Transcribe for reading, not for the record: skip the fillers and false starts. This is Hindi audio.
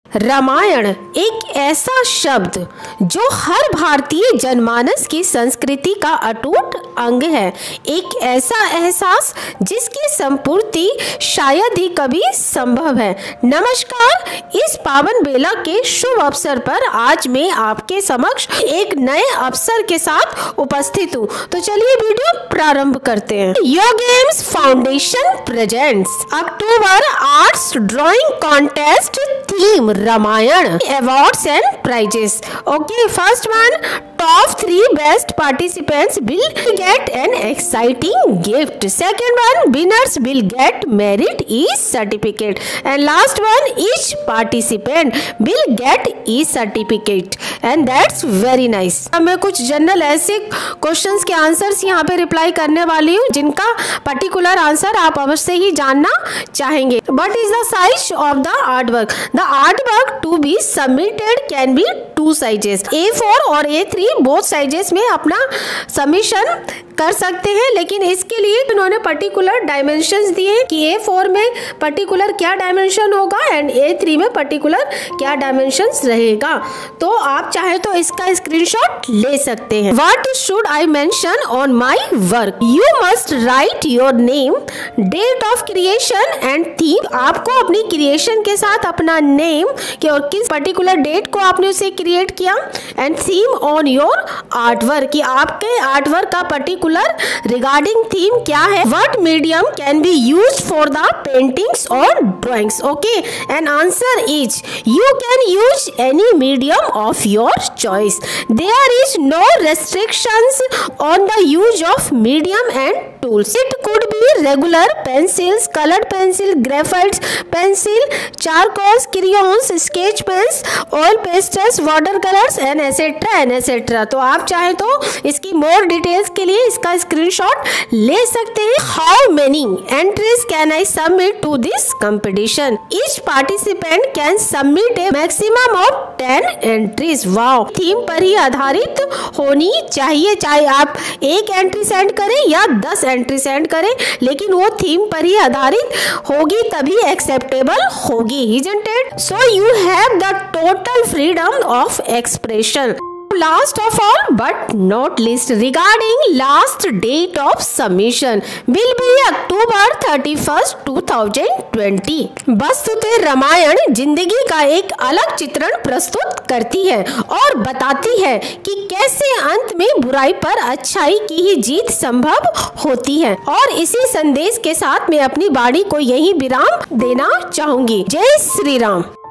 रामायण एक ऐसा शब्द जो हर भारतीय जनमानस की संस्कृति का अटूट अंग है, एक ऐसा एहसास जिसकी संपूर्ति शायद ही कभी संभव है। नमस्कार, इस पावन बेला के शुभ अवसर पर आज मैं आपके समक्ष एक नए अवसर के साथ उपस्थित हूँ। तो चलिए वीडियो प्रारंभ करते हैं। Your games foundation presents October arts drawing contest theme Ramayan awards and prizes. Okay, first one, top 3 best participants will get an exciting gift. Second one, winners will get merit e-certificate. And last one, each participant will get e-certificate. And that's very nice. अब मैं कुछ जनरल ऐसे क्वेश्चंस के आंसर्स यहाँ पे रिप्लाई करने वाली हूँ जिनका पर्टिकुलर आंसर आप अवश्य ही जानना चाहेंगे। What is the size of the artwork? The artwork to be submitted can be 2 sizes, A4 और A3 बोथ साइजेस में अपना सबमिशन कर सकते हैं, लेकिन इसके लिए उन्होंने पर्टिकुलर डायमेंशंस दिए कि A4 में पर्टिकुलर क्या डायमेंशन होगा एंड A3 में पर्टिकुलर क्या डायमेंशंस रहेगा। तो आप चाहे तो इसका स्क्रीनशॉट ले सकते हैं। What should I mention on my work? You must write your name, date of creation and theme। आपको अपनी क्रिएशन के साथ अपना नेम कि और किस पर्टिकुलर डेट को आपने उसे क्रिएट किया and theme on your artwork कि आपके आर्टवर्क का पर्टिकुलर रिगार्डिंग थीम क्या है। What medium can be used for the paintings और drawings. Okay, and answer is you can use any medium of your choice. There is no restrictions on the use of medium and tools. It could be regular pencils, coloured pencil, graphite pencil, charcoals, crayons, sketch pens, oil pastels, water colours and etcetera. तो आप चाहे तो इसकी मोर डिटेल्स के लिए इसका स्क्रीनशॉट ले सकते हैं। How many entries can I submit to this competition? Each participant can submit a maximum of 10 entries. Wow, theme पर ही आधारित होनी चाहिए, चाहे आप 1 एंट्री सेंड करें या 10 एंट्री सेंड करें, लेकिन वो थीम पर ही आधारित होगी तभी एक्सेप्टेबल होगी, isn't it? So you have the total freedom of expression. Last of all but not least, regarding last date of submission will be October 31st, 2020। वस्तुतः रामायण जिंदगी का एक अलग चित्रण प्रस्तुत करती है और बताती है कि कैसे अंत में बुराई पर अच्छाई की ही जीत संभव होती है। और इसी संदेश के साथ मैं अपनी वाणी को यहीं विराम देना चाहूंगी। जय श्री राम।